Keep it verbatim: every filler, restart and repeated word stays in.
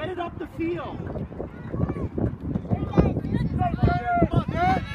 Get it up the field. Come on, man.